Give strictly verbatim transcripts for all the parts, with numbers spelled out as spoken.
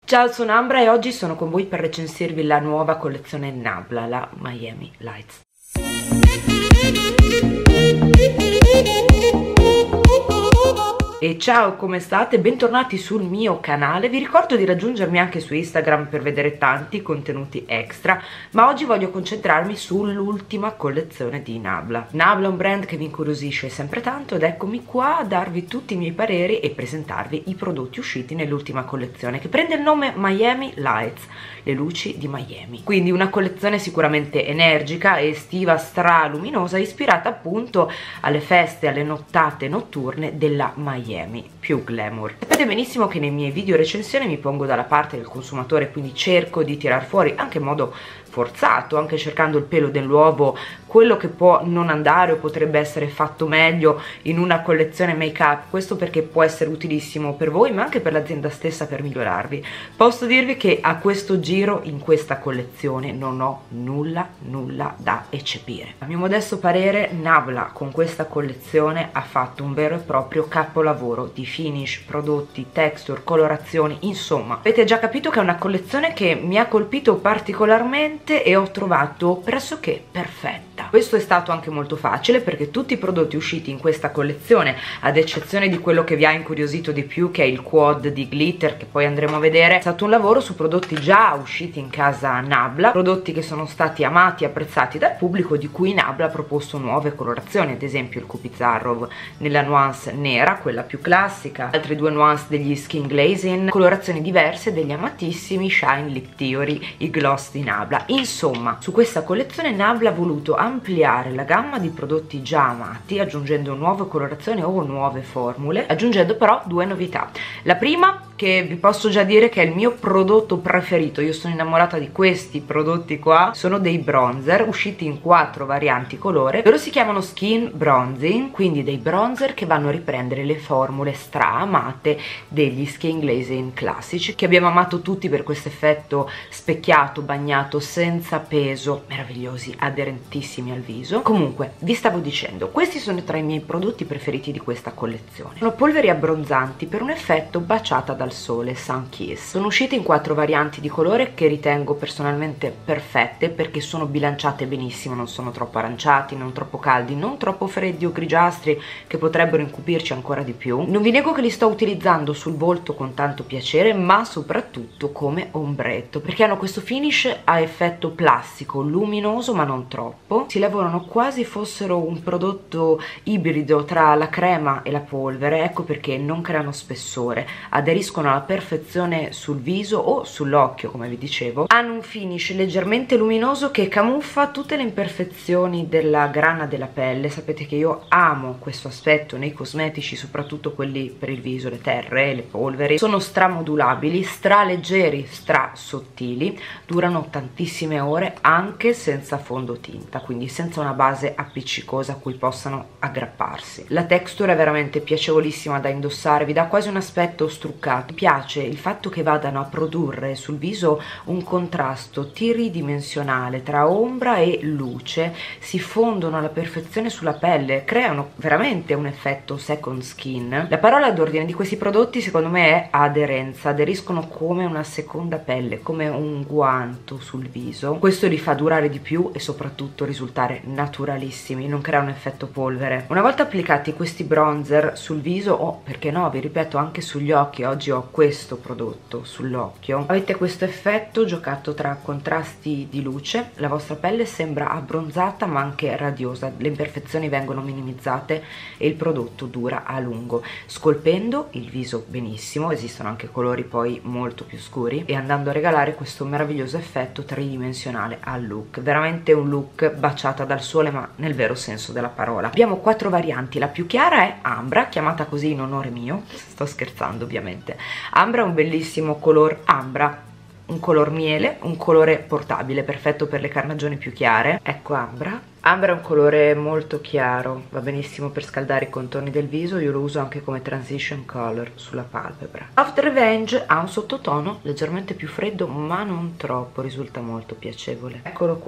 Ciao, sono Ambra e oggi sono con voi per recensirvi la nuova collezione Nabla, la Miami Lights. E ciao, come state? Bentornati sul mio canale. Vi ricordo di raggiungermi anche su Instagram per vedere tanti contenuti extra, ma oggi voglio concentrarmi sull'ultima collezione di Nabla. Nabla è un brand che vi incuriosisce sempre tanto ed eccomi qua a darvi tutti i miei pareri e presentarvi i prodotti usciti nell'ultima collezione, che prende il nome Miami Lights, le luci di Miami. Quindi una collezione sicuramente energica, estiva, straluminosa, ispirata appunto alle feste, alle nottate notturne della Miami, più glamour. Sapete benissimo che nei miei video recensioni mi pongo dalla parte del consumatore, quindi cerco di tirar fuori anche in modo forzato, anche cercando il pelo dell'uovo, quello che può non andare o potrebbe essere fatto meglio in una collezione make up. Questo perché può essere utilissimo per voi ma anche per l'azienda stessa, per migliorarvi. Posso dirvi che a questo giro in questa collezione non ho nulla nulla da eccepire. A mio modesto parere Nabla con questa collezione ha fatto un vero e proprio capolavoro di finish, prodotti, texture, colorazioni, insomma avete già capito che è una collezione che mi ha colpito particolarmente e ho trovato pressoché perfetta. Questo è stato anche molto facile perché tutti i prodotti usciti in questa collezione, ad eccezione di quello che vi ha incuriosito di più, che è il quad di glitter che poi andremo a vedere, è stato un lavoro su prodotti già usciti in casa Nabla, prodotti che sono stati amati e apprezzati dal pubblico, di cui Nabla ha proposto nuove colorazioni, ad esempio il Kupizarrov nella nuance nera, quella più classica, altre due nuance degli Skin Glazing, colorazioni diverse degli amatissimi Shine Lip Theory, i gloss di Nabla. Insomma, su questa collezione Nabla ha voluto ampliare la gamma di prodotti già amati, aggiungendo nuove colorazioni o nuove formule, aggiungendo però due novità. La prima, che vi posso già dire che è il mio prodotto preferito, io sono innamorata di questi prodotti qua, sono dei bronzer usciti in quattro varianti colore. Loro si chiamano Skin Bronzing, quindi dei bronzer che vanno a riprendere le formule stra amate degli Skin Glazing classici, che abbiamo amato tutti per questo effetto specchiato, bagnato, senza peso, meravigliosi, aderentissimi al viso. Comunque, vi stavo dicendo, questi sono tra i miei prodotti preferiti di questa collezione. Sono polveri abbronzanti per un effetto baciata dal sole, Sun Kiss. Sono uscite in quattro varianti di colore che ritengo personalmente perfette perché sono bilanciate benissimo, non sono troppo aranciati, non troppo caldi, non troppo freddi o grigiastri che potrebbero incupirci ancora di più. Non vi nego che li sto utilizzando sul volto con tanto piacere, ma soprattutto come ombretto, perché hanno questo finish a effetto plastico, luminoso ma non troppo. Si lavorano quasi fossero un prodotto ibrido tra la crema e la polvere, ecco perché non creano spessore, aderiscono alla perfezione sul viso o sull'occhio, come vi dicevo. Hanno un finish leggermente luminoso che camuffa tutte le imperfezioni della grana della pelle. Sapete che io amo questo aspetto nei cosmetici, soprattutto quelli per il viso, le terre, le polveri. Sono stramodulabili, stra leggeri, stra sottili, durano tantissime ore anche senza fondotinta, quindi senza una base appiccicosa a cui possano aggrapparsi. La texture è veramente piacevolissima da indossare, vi dà quasi un aspetto struccato. Mi piace il fatto che vadano a produrre sul viso un contrasto tridimensionale tra ombra e luce, si fondono alla perfezione sulla pelle, creano veramente un effetto second skin. La parola d'ordine di questi prodotti secondo me è aderenza, aderiscono come una seconda pelle, come un guanto sul viso. Questo li fa durare di più e soprattutto risultare naturalissimi, non crea un effetto polvere. Una volta applicati questi bronzer sul viso o, perché no, vi ripeto, anche sugli occhi, oggi ho questo prodotto sull'occhio, avete questo effetto giocato tra contrasti di luce, la vostra pelle sembra abbronzata ma anche radiosa, le imperfezioni vengono minimizzate e il prodotto dura a lungo, scolpendo il viso benissimo. Esistono anche colori poi molto più scuri e andando a regalare questo meraviglioso effetto tridimensionale al look, veramente un look baciata dal sole ma nel vero senso della parola. Abbiamo quattro varianti, la più chiara è Ambra, chiamata così in onore mio, sto scherzando ovviamente. Ambra è un bellissimo color ambra, un color miele, un colore portabile, perfetto per le carnagioni più chiare. Ecco Ambra. Ambra è un colore molto chiaro, va benissimo per scaldare i contorni del viso, io lo uso anche come transition color sulla palpebra. Soft Revenge ha un sottotono leggermente più freddo ma non troppo, risulta molto piacevole. Eccolo qua,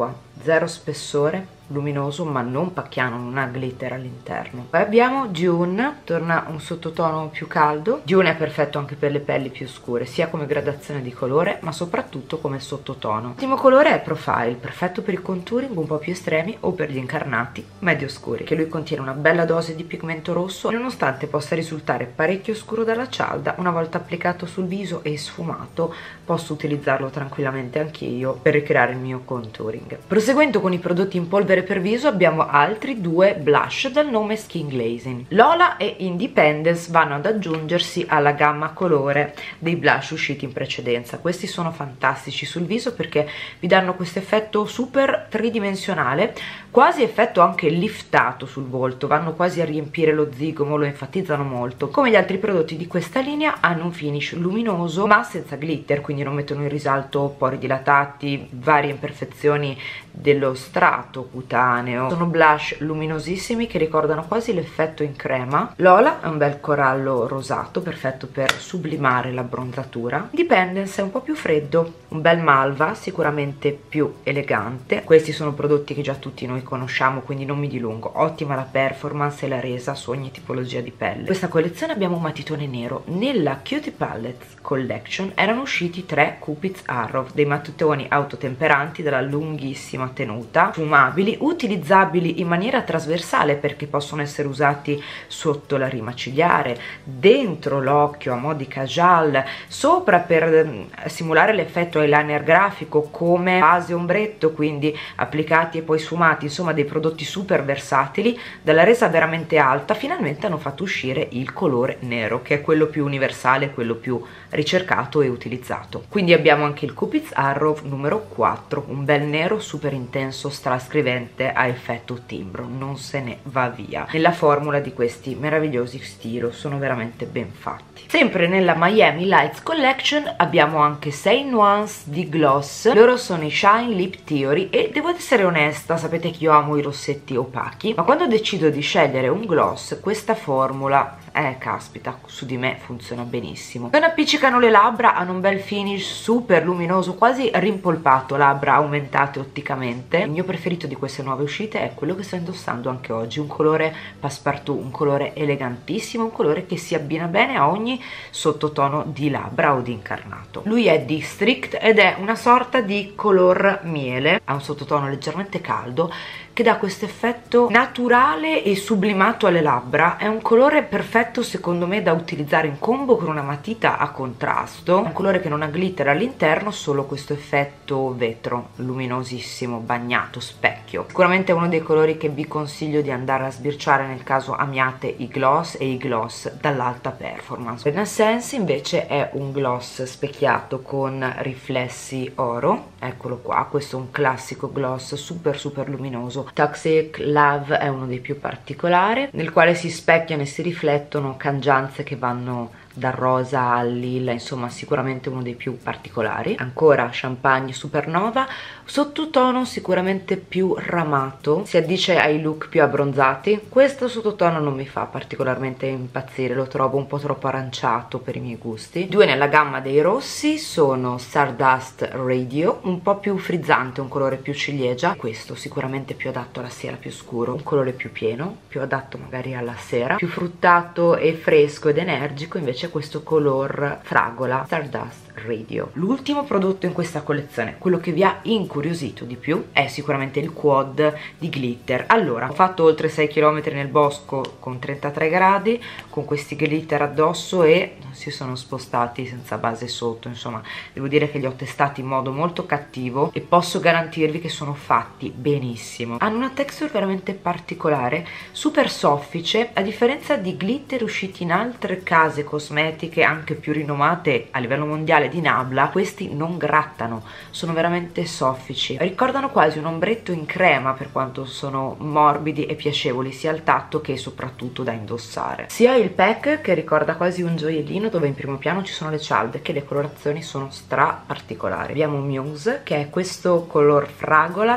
zero spessore, luminoso ma non pacchiano, non ha glitter all'interno. Poi abbiamo Dune, torna un sottotono più caldo. Dune è perfetto anche per le pelli più scure, sia come gradazione di colore ma soprattutto come sottotono. L'ultimo colore è Profile, perfetto per i contouring un po' più estremi o per gli incarnati medio scuri, che lui contiene una bella dose di pigmento rosso e nonostante possa risultare parecchio scuro dalla cialda, una volta applicato sul viso e sfumato posso utilizzarlo tranquillamente anche io per ricreare il mio contouring. Proseguendo con i prodotti in polvere per viso abbiamo altri due blush dal nome Skin Glazing. Lola e Independence vanno ad aggiungersi alla gamma colore dei blush usciti in precedenza. Questi sono fantastici sul viso perché vi danno questo effetto super tridimensionale, quasi effetto anche liftato sul volto, vanno quasi a riempire lo zigomo, lo enfatizzano molto. Come gli altri prodotti di questa linea hanno un finish luminoso ma senza glitter, quindi non mettono in risalto pori dilatati, varie imperfezioni dello strato cutaneo. Sono blush luminosissimi che ricordano quasi l'effetto in crema. Lola è un bel corallo rosato, perfetto per sublimare l'abbronzatura. Independence è un po' più freddo, un bel malva, sicuramente più elegante. Questi sono prodotti che già tutti noi conosciamo, quindi non mi dilungo. Ottima la performance e la resa su ogni tipologia di pelle. In questa collezione abbiamo un matitone nero. Nella Cutie Palettes Collection erano usciti tre Cupid's Arrow, dei matitoni autotemperanti dalla lunghissima tenuta, fumabili, utilizzabili in maniera trasversale perché possono essere usati sotto la rima cigliare, dentro l'occhio a mo' di cajal, sopra per simulare l'effetto eyeliner grafico come base ombretto, quindi applicati e poi sfumati. Insomma, dei prodotti super versatili, dalla resa veramente alta. Finalmente hanno fatto uscire il colore nero, che è quello più universale, quello più ricercato e utilizzato. Quindi abbiamo anche il Cupid's Arrow numero quattro, un bel nero super intenso, strascrivente, a effetto timbro, non se ne va via. Nella formula di questi meravigliosi stilo sono veramente ben fatti. Sempre nella Miami Lights Collection abbiamo anche sei nuance di gloss. Loro sono i Shine Lip Theory e devo essere onesta, sapete che io amo i rossetti opachi, ma quando decido di scegliere un gloss questa formula eh caspita, su di me funziona benissimo. Non appiccicano le labbra, hanno un bel finish super luminoso, quasi rimpolpato, labbra aumentate otticamente. Il mio preferito di queste nuove uscite è quello che sto indossando anche oggi, un colore passepartout, un colore elegantissimo, un colore che si abbina bene a ogni sottotono di labbra o di incarnato. Lui è District ed è una sorta di color miele, ha un sottotono leggermente caldo che dà questo effetto naturale e sublimato alle labbra. È un colore perfetto secondo me da utilizzare in combo con una matita a contrasto, un colore che non ha glitter all'interno, solo questo effetto vetro luminosissimo, bagnato, specchio. Sicuramente è uno dei colori che vi consiglio di andare a sbirciare nel caso amiate i gloss e i gloss dall'alta performance. Renaissance invece è un gloss specchiato con riflessi oro, eccolo qua, questo è un classico gloss super super luminoso. Toxic Love è uno dei più particolari, nel quale si specchiano e si riflettono cangianze che vanno dal rosa al lilla, insomma sicuramente uno dei più particolari. Ancora Champagne Supernova, sottotono sicuramente più ramato, si addice ai look più abbronzati. Questo sottotono non mi fa particolarmente impazzire, lo trovo un po' troppo aranciato per i miei gusti. Due nella gamma dei rossi sono Stardust Radio, un po' più frizzante, un colore più ciliegia. Questo sicuramente più adatto alla sera, più scuro, un colore più pieno, più adatto magari alla sera, più fruttato e fresco ed energico invece questo color fragola Stardust Radio. L'ultimo prodotto in questa collezione, quello che vi ha incuriosito di più, è sicuramente il quad di glitter. Allora, ho fatto oltre sei chilometri nel bosco con trentatré gradi con questi glitter addosso e non si sono spostati senza base sotto. Insomma, devo dire che li ho testati in modo molto cattivo e posso garantirvi che sono fatti benissimo. Hanno una texture veramente particolare, super soffice, a differenza di glitter usciti in altre case cosmetiche anche più rinomate a livello mondiale di Nabla. Questi non grattano, sono veramente soffici, ricordano quasi un ombretto in crema per quanto sono morbidi e piacevoli sia al tatto che soprattutto da indossare. Sia il pack, che ricorda quasi un gioiellino, dove in primo piano ci sono le cialde, che le colorazioni sono stra particolari. Abbiamo Muse, che è questo color fragola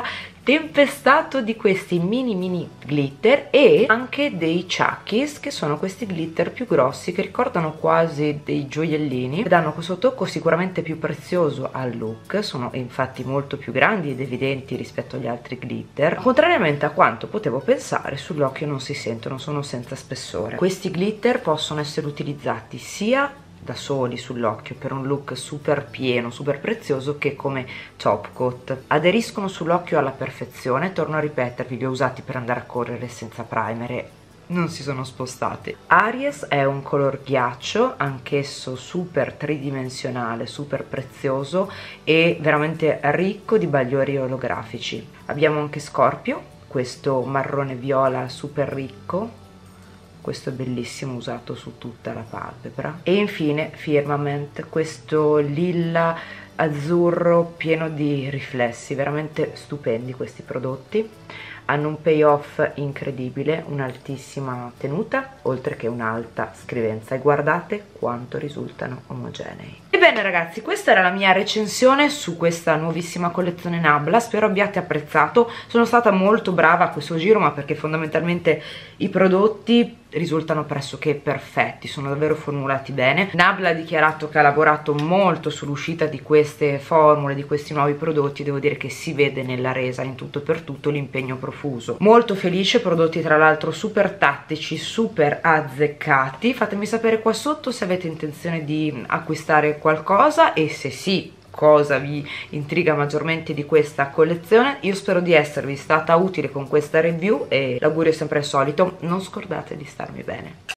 tempestato di questi mini mini glitter e anche dei Chuckies, che sono questi glitter più grossi che ricordano quasi dei gioiellini e danno questo tocco sicuramente più prezioso al look. Sono infatti molto più grandi ed evidenti rispetto agli altri glitter, contrariamente a quanto potevo pensare. Sull'occhio non si sentono, sono senza spessore. Questi glitter possono essere utilizzati sia da soli sull'occhio per un look super pieno, super prezioso, che come top coat. Aderiscono sull'occhio alla perfezione, torno a ripetervi, li ho usati per andare a correre senza primer e non si sono spostati. Aries è un color ghiaccio, anch'esso super tridimensionale, super prezioso e veramente ricco di bagliori olografici. Abbiamo anche Scorpio, questo marrone viola super ricco, questo è bellissimo, usato su tutta la palpebra. E infine Firmament, questo lilla azzurro pieno di riflessi, veramente stupendi questi prodotti. Hanno un payoff incredibile, un'altissima tenuta oltre che un'alta scrivenza, e guardate quanto risultano omogenei. Ebbene ragazzi, questa era la mia recensione su questa nuovissima collezione Nabla, spero abbiate apprezzato. Sono stata molto brava a questo giro, ma perché fondamentalmente i prodotti risultano pressoché perfetti, sono davvero formulati bene. Nabla ha dichiarato che ha lavorato molto sull'uscita di queste formule, di questi nuovi prodotti. Devo dire che si vede nella resa in tutto e per tutto l'impegno profuso. Molto felice, prodotti tra l'altro super tattici, super azzeccati. Fatemi sapere qua sotto se avete intenzione di acquistare qualcosa e se sì, cosa vi intriga maggiormente di questa collezione. Io spero di esservi stata utile con questa review e l'augurio è sempre il solito: non scordate di starmi bene.